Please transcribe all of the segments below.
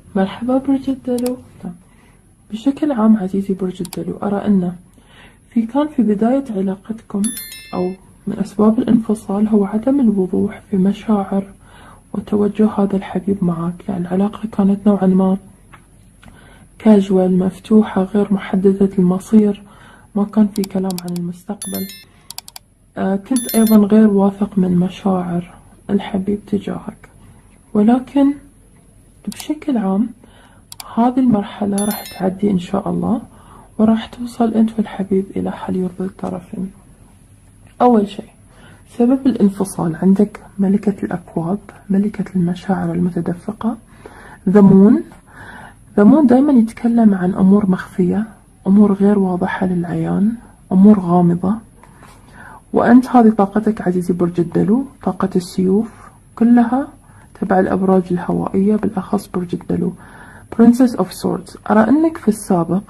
مرحبا برج الدلو. بشكل عام عزيزي برج الدلو، أرى أن كان في بداية علاقتكم أو من أسباب الانفصال هو عدم الوضوح في مشاعر وتوجه هذا الحبيب معك. يعني العلاقة كانت نوعا ما كاجوال، مفتوحة، غير محددة المصير، ما كان في كلام عن المستقبل. كنت أيضا غير واثق من مشاعر الحبيب تجاهك، ولكن بشكل عام هذه المرحلة راح تعدي إن شاء الله، وراح توصل أنت والحبيب إلى حل يرضي الطرفين. أول شيء، سبب الانفصال عندك ملكة الأكواب، ملكة المشاعر المتدفقة، ذا مون دايما يتكلم عن أمور مخفية، أمور غير واضحة للعيان، أمور غامضة. وأنت هذه طاقتك عزيزي برج الدلو، طاقة السيوف كلها تبع الأبراج الهوائية، بالأخص برج الدلو. Princess of Swords، أرى أنك في السابق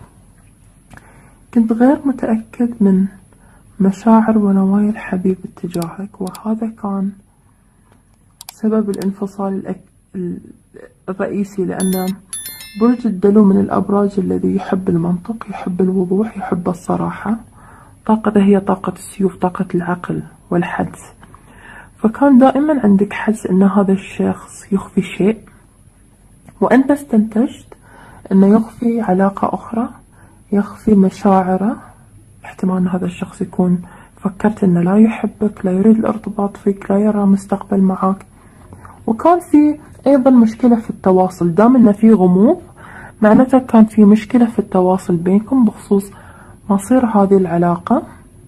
كنت غير متأكد من مشاعر ونوايا الحبيب اتجاهك، وهذا كان سبب الانفصال الرئيسي، لأن برج الدلو من الأبراج الذي يحب المنطق، يحب الوضوح، يحب الصراحة. طاقته هي طاقة السيوف، طاقة العقل والحدس. فكان دائما عندك حدس أن هذا الشخص يخفي شيء، وأنت استنتجت أنه يخفي علاقة أخرى، يخفي مشاعره. احتمال أن هذا الشخص يكون فكرت أنه لا يحبك، لا يريد الارتباط فيك، لا يرى مستقبل معك. وكان في أيضا مشكلة في التواصل، دام أنه في غموض معناته كان في مشكلة في التواصل بينكم بخصوص مصير هذه العلاقة.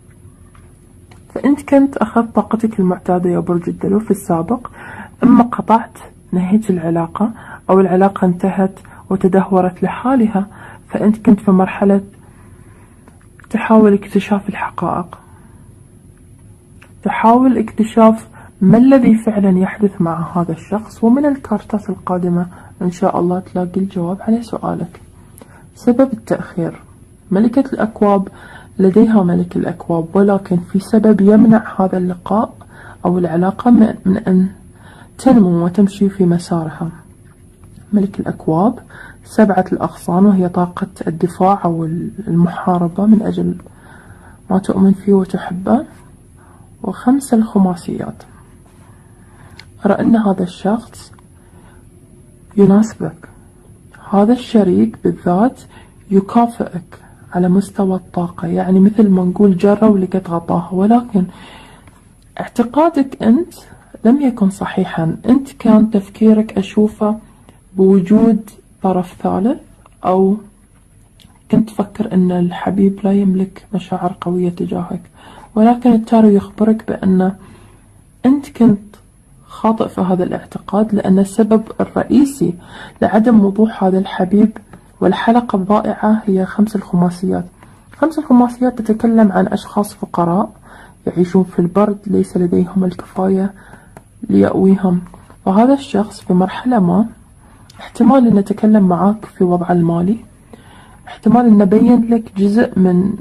فأنت كنت أخذت طاقتك المعتادة يا برج الدلو في السابق، إما قطعت، نهيت العلاقة، أو العلاقة انتهت وتدهورت لحالها. فأنت كنت في مرحلة تحاول اكتشاف الحقائق، تحاول اكتشاف ما الذي فعلا يحدث مع هذا الشخص. ومن الكارتات القادمة إن شاء الله تلاقي الجواب على سؤالك. سبب التأخير، ملكة الأكواب لديها ملك الأكواب، ولكن في سبب يمنع هذا اللقاء أو العلاقة من أن تنمو وتمشي في مسارها. ملك الأكواب 7 الأغصان، وهي طاقة الدفاع أو المحاربة من أجل ما تؤمن فيه وتحبه. و5 الخماسيات، أرى أن هذا الشخص يناسبك، هذا الشريك بالذات يكافئك على مستوى الطاقة. يعني مثل ما نقول جرة ولقت غطاها، ولكن اعتقادك أنت لم يكن صحيحا. أنت كان تفكيرك أشوفه بوجود طرف ثالث، أو كنت تفكر أن الحبيب لا يملك مشاعر قوية تجاهك، ولكن التارو يخبرك بأن أنت كنت خاطئ في هذا الاعتقاد، لأن السبب الرئيسي لعدم وضوح هذا الحبيب والحلقة الضائعة هي 5 الخماسيات. 5 الخماسيات تتكلم عن أشخاص فقراء يعيشون في البرد، ليس لديهم الكفاية ليأويهم. وهذا الشخص في مرحلة ما احتمال أن نتكلم معاك في وضع المالي، احتمال أن نبين لك جزء من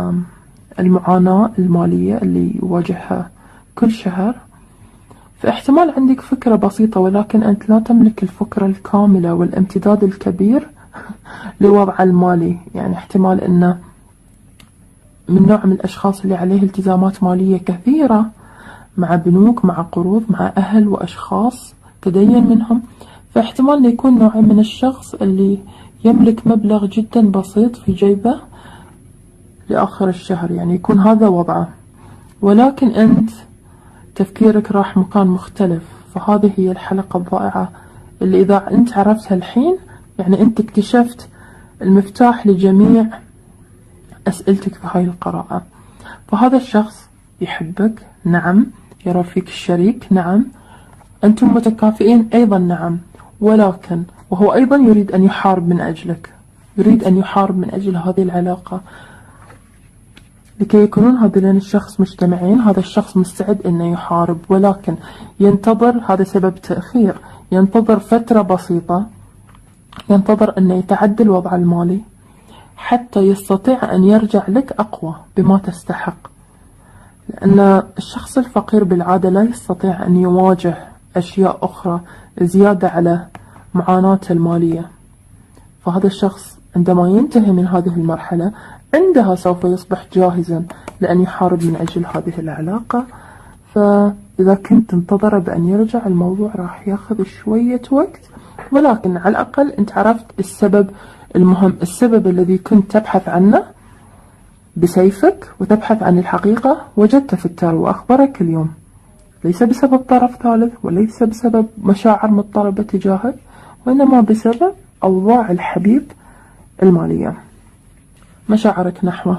المعاناة المالية اللي يواجهها كل شهر. فاحتمال عندك فكرة بسيطة، ولكن أنت لا تملك الفكرة الكاملة والامتداد الكبير لوضع المالي. يعني احتمال أنه من نوع من الأشخاص اللي عليه التزامات مالية كثيرة مع بنوك، مع قروض، مع أهل وأشخاص تدين منهم. فاحتمال أنه يكون نوع من الشخص اللي يملك مبلغ جدا بسيط في جيبه لآخر الشهر، يعني يكون هذا وضعه، ولكن أنت تفكيرك راح مكان مختلف. فهذه هي الحلقة الضائعة اللي إذا أنت عرفتها الحين، يعني أنت اكتشفت المفتاح لجميع أسئلتك في هاي القراءة. فهذا الشخص يحبك، نعم، يرى فيك الشريك، نعم، أنتم متكافئين أيضا، نعم، ولكن وهو أيضا يريد أن يحارب من أجلك، يريد أن يحارب من أجل هذه العلاقة. لكي يكونون هذين الشخص مجتمعين، هذا الشخص مستعد أنه يحارب، ولكن ينتظر، هذا سبب تأخير، ينتظر فترة بسيطة، ينتظر أنه يتعدل الوضع المالي حتى يستطيع أن يرجع لك أقوى بما تستحق. لأن الشخص الفقير بالعادة لا يستطيع أن يواجه أشياء أخرى زيادة على معاناته المالية. فهذا الشخص عندما ينتهي من هذه المرحلة عندها سوف يصبح جاهزا لأن يحارب من أجل هذه العلاقة. فإذا كنت تنتظر بأن يرجع الموضوع راح ياخذ شوية وقت، ولكن على الأقل أنت عرفت السبب المهم، السبب الذي كنت تبحث عنه بسيفك وتبحث عن الحقيقة وجدته في التارو وأخبرك اليوم، ليس بسبب طرف ثالث وليس بسبب مشاعر مضطربة تجاهك، وإنما بسبب أوضاع الحبيب المالية، مشاعرك نحوه.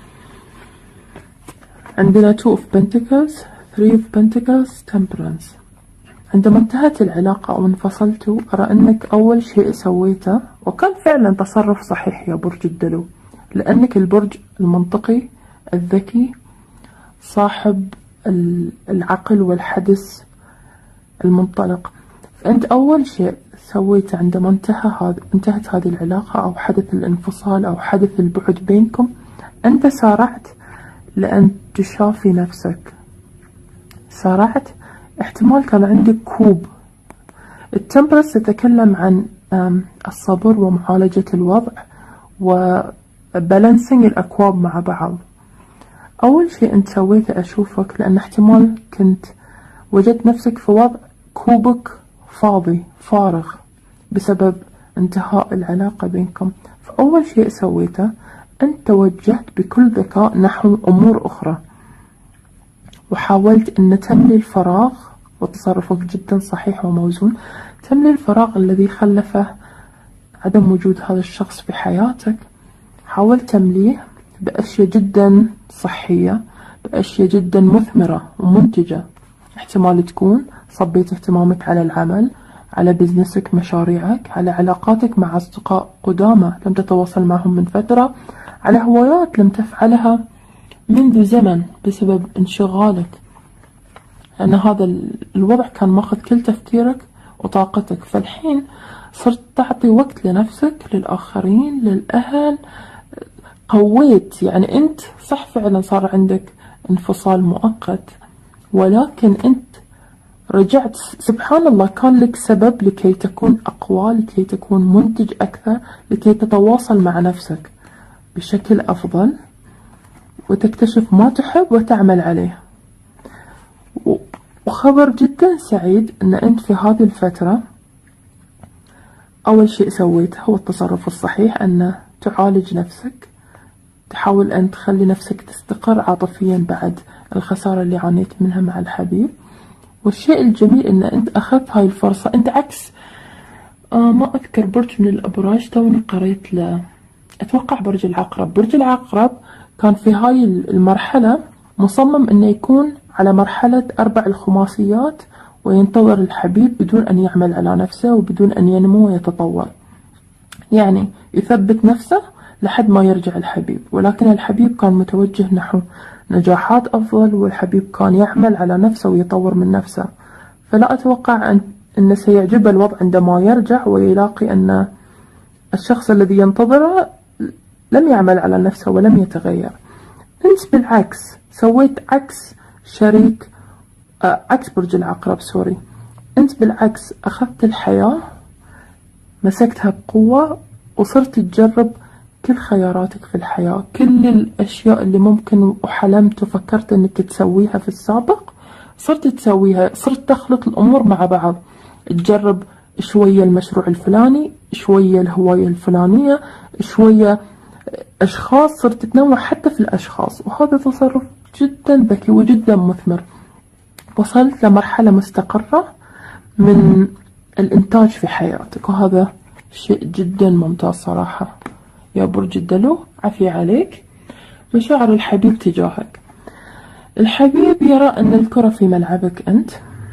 عندنا 2 of Pentacles 3 of Pentacles Temperance. عندما انتهت العلاقة أو انفصلتوا أرى أنك أول شيء سويته وكان فعلا تصرف صحيح يا برج الدلو، لأنك البرج المنطقي الذكي صاحب العقل والحدس المنطلق. فأنت أول شيء سويته عندما انتهت هذه العلاقة أو حدث الانفصال أو حدث البعد بينكم، أنت سارعت لأن تشافي نفسك، سارعت. احتمال كان عندك كوب. التمبرس تتكلم عن الصبر ومعالجة الوضع وبالانسنج الأكواب مع بعض. أول شيء أنت سويته أشوفك لأن احتمال كنت وجدت نفسك في وضع كوبك فاضي فارغ بسبب انتهاء العلاقة بينكم. فأول شيء سويته أنت توجهت بكل ذكاء نحو أمور أخرى وحاولت أن تملي الفراغ، وتصرفك جدا صحيح وموزون، تملي الفراغ الذي خلفه عدم وجود هذا الشخص في حياتك. حاولت تمليه بأشياء جدا صحية، بأشياء جدا مثمرة ومنتجة. احتمال تكون صبيت اهتمامك على العمل، على بزنسك، مشاريعك، على علاقاتك مع أصدقاء قدامى لم تتواصل معهم من فترة، على هوايات لم تفعلها منذ زمن بسبب انشغالك، لأن هذا الوضع كان ماخذ كل تفكيرك وطاقتك. فالحين صرت تعطي وقت لنفسك، للآخرين، للأهل، قويت. يعني أنت صح فعلا صار عندك انفصال مؤقت، ولكن أنت رجعت. سبحان الله كان لك سبب لكي تكون أقوى، لكي تكون منتج أكثر، لكي تتواصل مع نفسك بشكل أفضل وتكتشف ما تحب وتعمل عليه. وخبر جدا سعيد أن أنت في هذه الفترة أول شيء سويته هو التصرف الصحيح، أن تعالج نفسك، تحاول أن تخلي نفسك تستقر عاطفيا بعد الخسارة اللي عانيت منها مع الحبيب. والشيء الجميل أن أنت أخذت هاي الفرصة. أنت عكس ما أذكر برج من الأبراج، توني قريت أتوقع برج العقرب. برج العقرب كان في هاي المرحلة مصمم أنه يكون على مرحلة 4 الخماسيات وينتظر الحبيب بدون أن يعمل على نفسه وبدون أن ينمو ويتطور، يعني يثبت نفسه لحد ما يرجع الحبيب. ولكن الحبيب كان متوجه نحو نجاحات أفضل، والحبيب كان يعمل على نفسه ويطور من نفسه. فلا أتوقع أن سيعجب الوضع عندما يرجع ويلاقي أن الشخص الذي ينتظره لم يعمل على نفسه ولم يتغير. أنت بالعكس سويت عكس شريك عكس برج العقرب، سوري. أنت بالعكس أخذت الحياة، مسكتها بقوة، وصرت تجرب كل خياراتك في الحياة، كل الأشياء اللي ممكن وحلمت وفكرت أنك تسويها في السابق صرت تسويها. صرت تخلط الأمور مع بعض، تجرب شوية المشروع الفلاني، شوية الهواية الفلانية، شوية أشخاص، صرت تنوع حتى في الأشخاص. وهذا تصرف جدا ذكي وجدا مثمر. وصلت لمرحلة مستقرة من الإنتاج في حياتك، وهذا شيء جدا ممتاز صراحة يا برج الدلو. عافية عليك. مشاعر الحبيب تجاهك. الحبيب يرى أن الكرة في ملعبك أنت،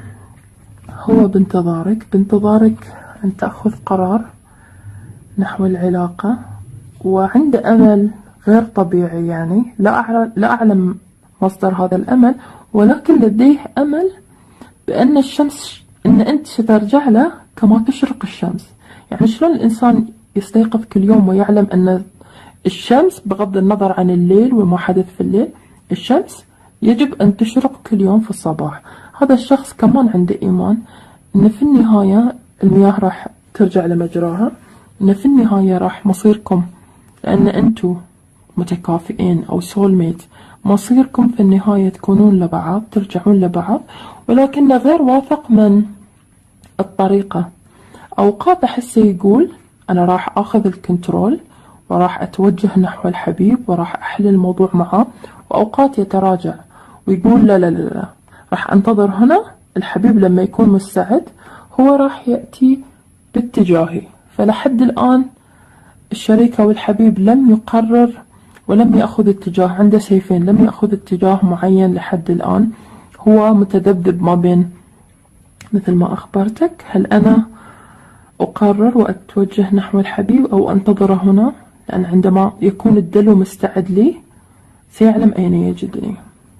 هو بانتظارك أن تأخذ قرار نحو العلاقة، وعنده أمل غير طبيعي. يعني لا أعلم مصدر هذا الأمل، ولكن لديه أمل بأن الشمس، أن أنت سترجع له كما تشرق الشمس. يعني شلون الإنسان يستيقظ كل يوم ويعلم أن الشمس، بغض النظر عن الليل وما حدث في الليل، الشمس يجب أن تشرق كل يوم في الصباح. هذا الشخص كمان عنده إيمان أن في النهاية المياه راح ترجع لمجراها، إن في النهاية راح مصيركم، لأن أنتوا متكافئين أو سول ميت، مصيركم في النهاية تكونون لبعض، ترجعون لبعض، ولكن غير واثق من الطريقة. أوقات أحسه يقول أنا راح أخذ الكنترول وراح أتوجه نحو الحبيب وراح أحل الموضوع معه، وأوقات يتراجع ويقول لا لا لا لا، راح أنتظر هنا الحبيب لما يكون مستعد هو راح يأتي باتجاهي. فلحد الآن الشريك أو الحبيب لم يقرر ولم يأخذ اتجاه، عنده سيفين، لم يأخذ اتجاه معين لحد الآن، هو متذبذب ما بين مثل ما أخبرتك، هل أنا أقرر وأتوجه نحو الحبيب أو أنتظره هنا، لأن عندما يكون الدلو مستعد لي سيعلم أين يجدني.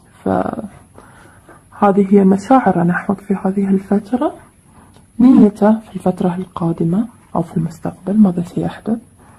فهذه هي مشاعر نحوك في هذه الفترة، نيته في الفترة القادمة أو في المستقبل ماذا سيحدث.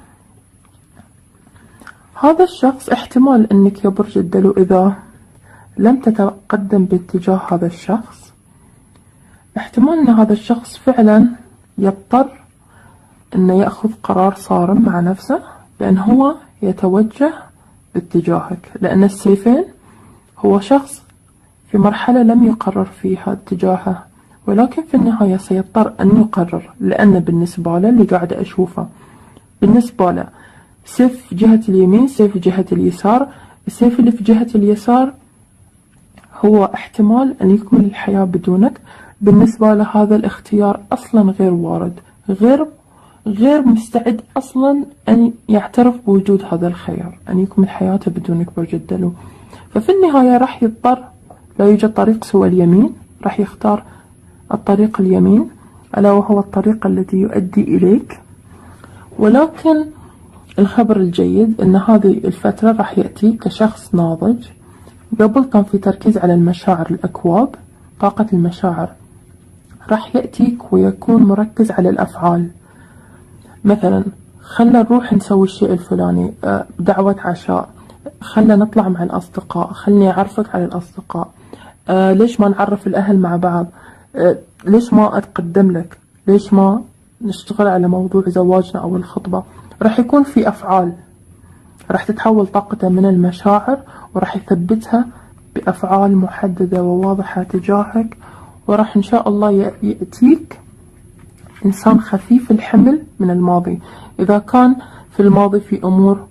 هذا الشخص احتمال أنك يا برج الدلو إذا لم تتقدم باتجاه هذا الشخص، احتمال أن هذا الشخص فعلا يضطر أنه يأخذ قرار صارم مع نفسه، لأن هو يتوجه باتجاهك، لأن السيفين هو شخص في مرحلة لم يقرر فيها اتجاهه، ولكن في النهاية سيضطر أن يقرر، لأن بالنسبة له اللي قاعدة أشوفه بالنسبة له سيف في جهة اليمين، سيف في جهة اليسار، السيف اللي في جهة اليسار هو احتمال أن يكون الحياة بدونك. بالنسبة له هذا الاختيار أصلا غير وارد، غير مستعد أصلا أن يعترف بوجود هذا الخيار، أن يكمل حياته بدونك برج الدلو. ففي النهاية راح يضطر، لا يوجد طريق سوى اليمين، راح يختار الطريق اليمين ألا وهو الطريق الذي يؤدي إليك. ولكن الخبر الجيد أن هذه الفترة راح يأتي كشخص ناضج. قبل كان في تركيز على المشاعر، الأكواب، طاقة المشاعر، راح يأتيك ويكون مركز على الأفعال. مثلا خلنا نروح نسوي الشيء الفلاني، دعوة عشاء، خلنا نطلع مع الأصدقاء، خلني أعرفك على الأصدقاء، ليش ما نعرف الأهل مع بعض، ليش ما أتقدم لك، ليش ما نشتغل على موضوع زواجنا أو الخطبة. راح يكون في أفعال، راح تتحول طاقته من المشاعر وراح يثبتها بأفعال محددة وواضحة تجاهك، وراح إن شاء الله يأتيك إنسان خفيف الحمل من الماضي. إذا كان في الماضي في أمور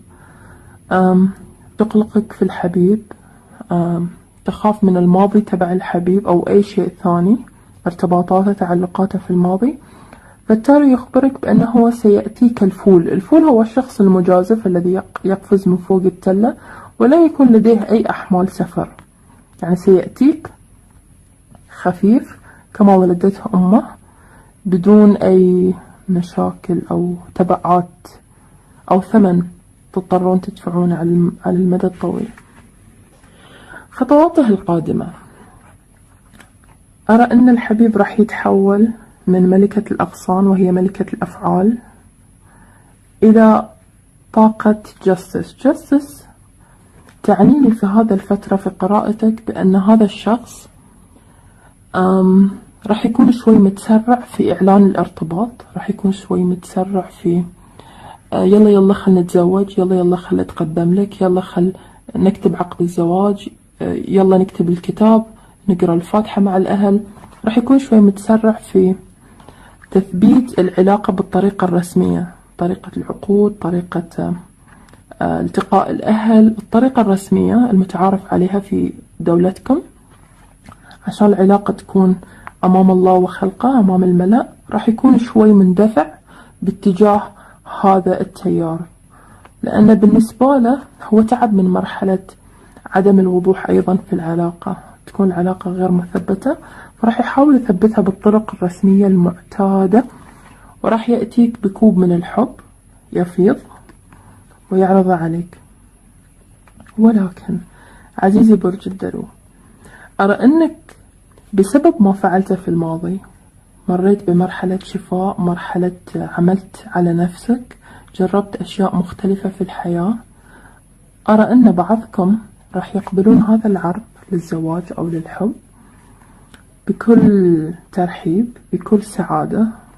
تقلقك في الحبيب، تخاف من الماضي تبع الحبيب أو أي شيء ثاني، ارتباطاته تعلقاته في الماضي، فالتالي يخبرك بأنه هو سيأتيك الفول. الفول هو الشخص المجازف الذي يقفز من فوق التلة ولا يكون لديه أي أحمال سفر، يعني سيأتيك خفيف كما ولدته أمه بدون أي مشاكل أو تبعات أو ثمن تضطرون تدفعون على المدى الطويل. خطواته القادمة، أرى أن الحبيب راح يتحول من ملكة الأغصان وهي ملكة الأفعال إلى طاقة جاستس. تعني لي في هذا الفترة في قراءتك بأن هذا الشخص راح يكون شوي متسرع في إعلان الارتباط، راح يكون شوي متسرع في يلا يلا خل نتزوج، يلا يلا خل أتقدم لك، يلا خل نكتب عقد الزواج، يلا نكتب الكتاب، نقرأ الفاتحة مع الأهل. راح يكون شوي متسرع في تثبيت العلاقة بالطريقة الرسمية، طريقة العقود، طريقة التقاء الأهل، الطريقة الرسمية المتعارف عليها في دولتكم عشان العلاقة تكون أمام الله وخلقه أمام الملأ. راح يكون شوي مندفع باتجاه هذا التيار، لأن بالنسبة له هو تعب من مرحلة عدم الوضوح أيضا في العلاقة، تكون العلاقة غير مثبتة، فراح يحاول يثبتها بالطرق الرسمية المعتادة، وراح يأتيك بكوب من الحب يفيض ويعرض عليك. ولكن عزيزي برج الدلو، أرى أنك بسبب ما فعلته في الماضي مريت بمرحلة شفاء، مرحلة عملت على نفسك، جربت أشياء مختلفة في الحياة. أرى أن بعضكم راح يقبلون هذا العرض للزواج أو للحب بكل ترحيب، بكل سعادة،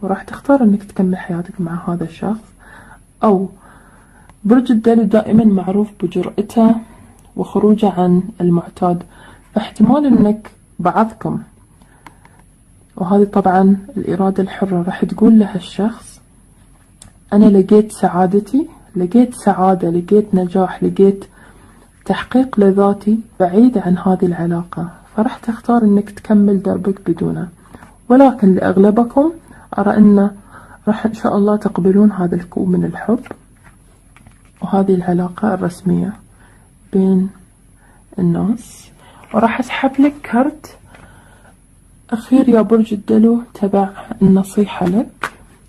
وراح تختار انك تكمل حياتك مع هذا الشخص. او برج الدلو دائما معروف بجرأته وخروجه عن المعتاد، فاحتمال انك بعضكم، وهذه طبعا الإرادة الحرة، راح تقول لهالشخص أنا لقيت سعادتي، لقيت سعادة، لقيت نجاح، لقيت تحقيق لذاتي بعيد عن هذه العلاقة، فراح تختار انك تكمل دربك بدونه. ولكن لأغلبكم أرى أن راح إن شاء الله تقبلون هذا الكون من الحب وهذه العلاقة الرسمية بين الناس. وراح أسحب لك كرت أخير يا برج الدلو تبع النصيحة لك.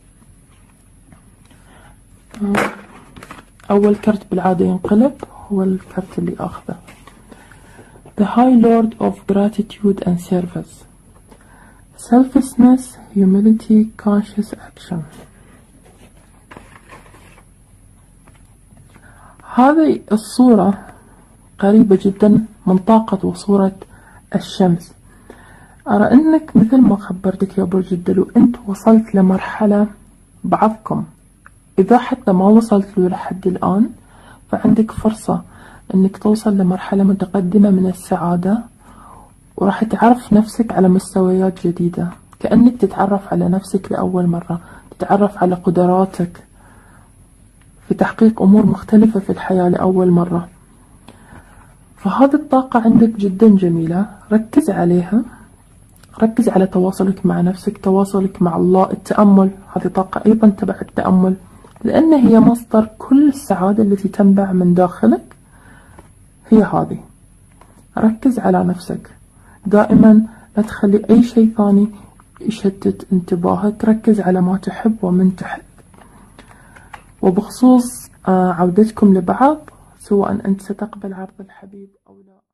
أول كرت بالعادة ينقلب هو الكرت اللي أخذه The High Lord of Gratitude and Service. Selflessness, Humility, Conscious Action. هذه الصورة قريبة جدا من طاقة وصورة الشمس. أرى أنك مثل ما خبرتك يا برج الدلو أنت وصلت لمرحلة، بعضكم إذا حتى ما وصلت له لحد الآن فعندك فرصة أنك توصل لمرحلة متقدمة من السعادة، وراح تعرف نفسك على مستويات جديدة، كأنك تتعرف على نفسك لأول مرة، تتعرف على قدراتك في تحقيق أمور مختلفة في الحياة لأول مرة. فهذه الطاقة عندك جدا جميلة، ركز عليها، ركز على تواصلك مع نفسك، تواصلك مع الله، التأمل، هذه طاقة أيضا تبع التأمل، لأن هي مصدر كل السعادة التي تنبع من داخلك، هي هذه. ركز على نفسك دائما، لا تخلي أي شيء ثاني يشتت انتباهك، ركز على ما تحب ومن تحب. وبخصوص عودتكم لبعض، سواء أنت ستقبل عرض الحبيب أو لا.